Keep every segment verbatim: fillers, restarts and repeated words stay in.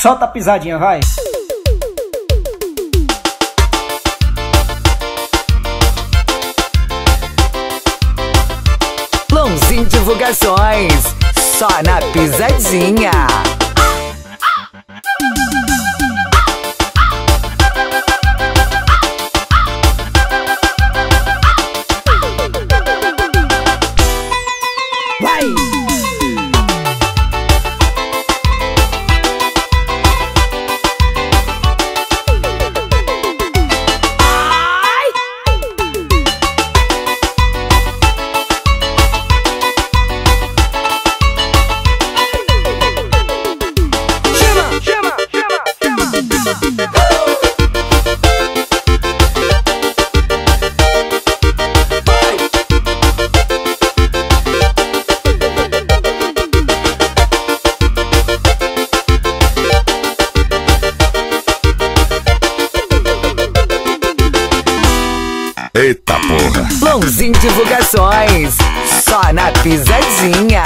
Solta a pisadinha, vai. Lonzinho Divulgações, só na pisadinha. Eita porra! Lonzinho Divulgações, só na pisadinha.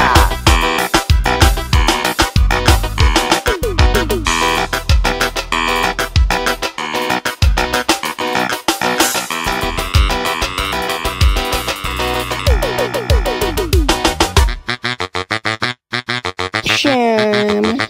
Chama.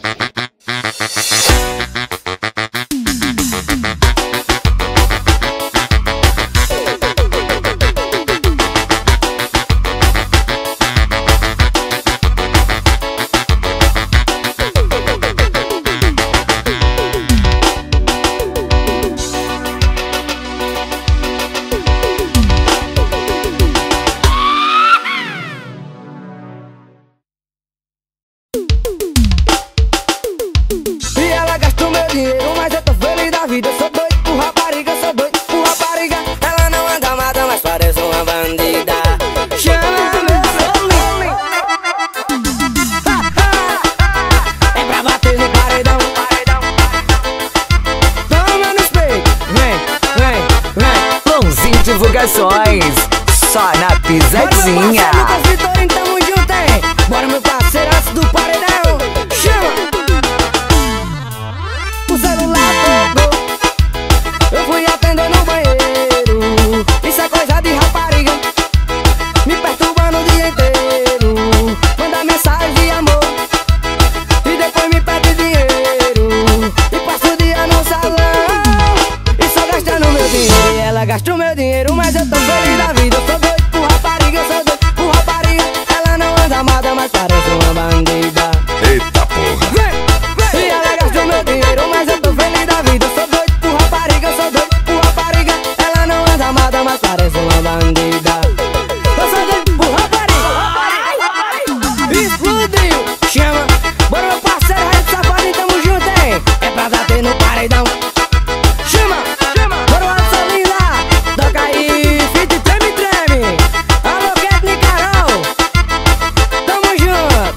Divulgações, só na pisadinha. Bora, meu parceiro, Lucas Vitorino, tamo junto, hein? Bora, meu parceiro, antes do paredão. Chama! O celular tocou, eu fui atender no banheiro. Isso é coisa de rapariga, me perturbando o dia inteiro. Manda mensagem de amor e depois me pede dinheiro. E passo o dia no salão e só gastando meu dinheiro. E ela gasta o meu dinheiro, mas eu tô feliz da vida. Eu sou doido por rapariga, eu sou doido por rapariga. Ela não anda amada, mas parece uma bandida. Eita porra! Vem, vem. E ela gasta o meu dinheiro, mas eu tô feliz da vida. Eu sou doido por rapariga, eu sou doido por rapariga. Ela não anda amada, mas parece uma bandida. Eu sou doido por rapariga. Explodiu, chama. Bora, meu parceiro, Raio de Safadinho, tamo junto, hein? É pra bater no paredão. Chama, chama. Bora, o Absolinho lá. Toca aí, fit treme, treme. Alô, Ketni Carol. Tamo junto.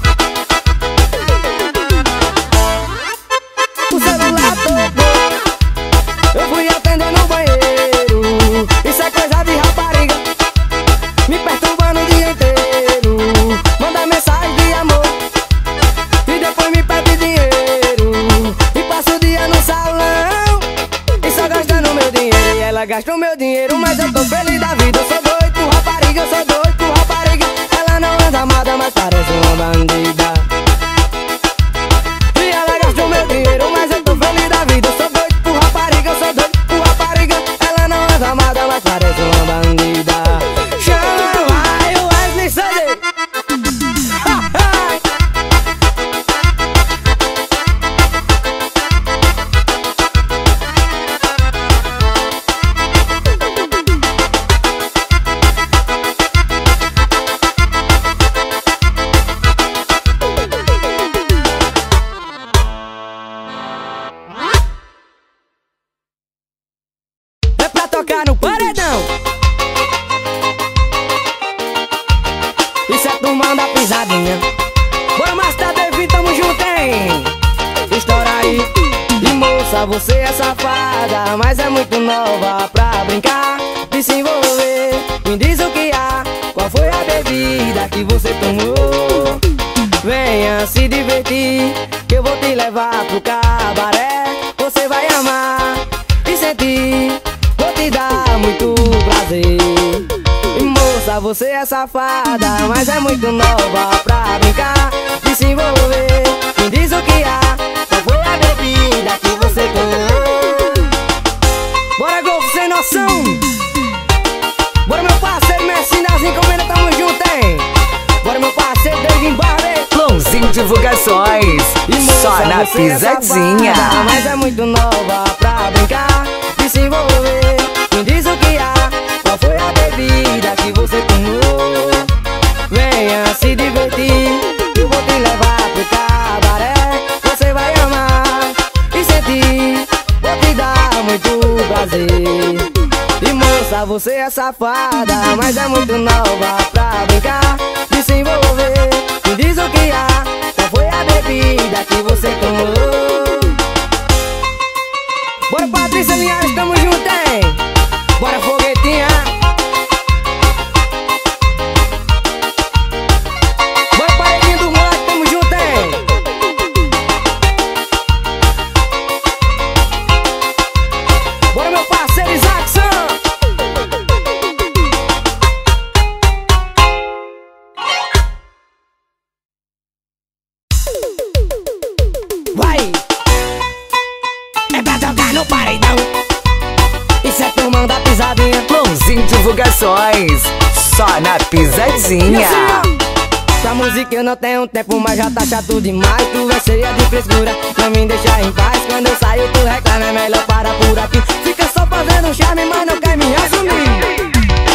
O celular tocou, eu fui atender no banheiro. Isso é coisa de rapariga, me perturbando o dia inteiro. Manda mensagem de amor e depois me pede dinheiro. E passo o dia no salão e só gastando meu dinheiro. E ela gasta o meu dinheiro, mas eu tô feliz da vida. Eu sou doido por rapariga, eu sou doido por rapariga. Ela não anda amada, mas parece uma bandida. E ela gasta o meu dinheiro, mas eu tô feliz da vida. Eu sou doido por rapariga, eu sou doido por rapariga. Ela não anda amada, mas parece uma bandida. Chama aí o Wesley Sunday. É pra tocar no paredão. Isso é turmão da pisadinha. Bora, Master David, tamo junto, hein? Estoura aí. E moça, você é safada, mas é muito nova pra brincar e se envolver. Me diz o que há, qual foi a bebida que você tomou? Venha se divertir, que eu vou te levar pro cabaré. Você vai amar e sentir, vou te dar muito prazer. E moça, você é safada, mas é muito nova pra brincar e se envolver. Me diz o que há, qual foi a bebida que você tomou? Bora, Golfo sem noção. Bora, meu parceiro Messi das encomendas, tamo junto, hein? Bora, meu parceiro David Barber. Lonzinho Divulgações, E moça, só na você é pisadinha. safada, mas é muito nova pra brincar e se envolver. Me diz o que há, qual foi a bebida que você tomou? Venha se divertir, eu vou te levar pro cabaré. Você vai amar e sentir, vou te dar muito prazer. E moça, você é safada, mas é muito nova pra brincar e se envolver. Me diz o que há, qual foi a bebida que você tomou? Bora, Patrícia Linhares, tamo junto, hein? Bora, foguetinha. Bora, paredinho do moleque, tamo junto, hein? Bora, meu parceiro Isaacson. Vai! É pra tocar no paredão. Isso é turmão da pisadinha. Lonzinho Divulgações, só na E pisadinha. assim, ó, pra música eu não tenho tempo, mas já tá chato demais. Tu é cheia de frescura, não me deixa em paz. Quando eu saio tu reclama, é melhor parar por aqui. Fica só fazendo charme, mas não quer me assumir.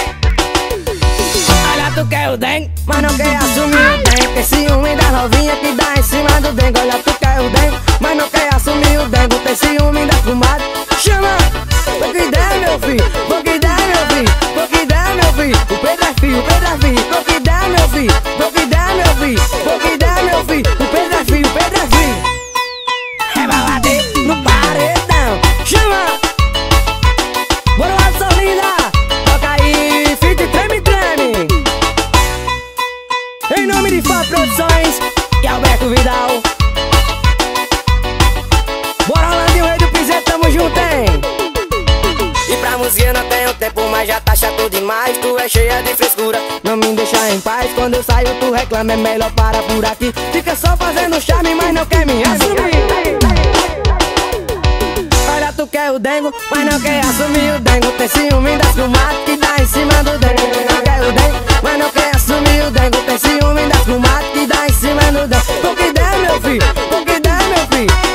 Olha, tu quer o dengue, mas não quer assumir o dengue. Tem ciúme da novinha que dá em cima do dengue. Olha, tu quer o dengue, mas não quer assumir o dengue. Tem ciúme da fumada, chama. Vou que der, meu filho, vou que der, meu filho, vou que der, meu filho. O Pedro é filho, o Pedro é filho, vou que der, meu filho, vou que der, meu filho, vou que der, meu filho. O Pedro é filho, o Pedro é filho. É balade no paredão, chama. Bora lá, sua linda, toca aí, fit treme, treme. Em nome de Fá Produções e Alberto Vidal. Bora, Landinho, rei do piseiro, tamo junto, hein? E pra música eu não tenho tempo, mas já tá chato demais. Tu é cheia de frescura, não me deixa em paz. Quando eu saio tu reclama, é melhor parar por aqui. Fica só fazendo charme, mas não quer me assumir. Olha, tu quer o dengo, mas não quer assumir o dengo. Tem ciúme das comadres que dá em cima do dengo. Não quer o dengo, mas não quer assumir o dengo. Tem ciúme das comadres que dá em cima do dengo. Vou que der, meu filho, vou que der, meu filho,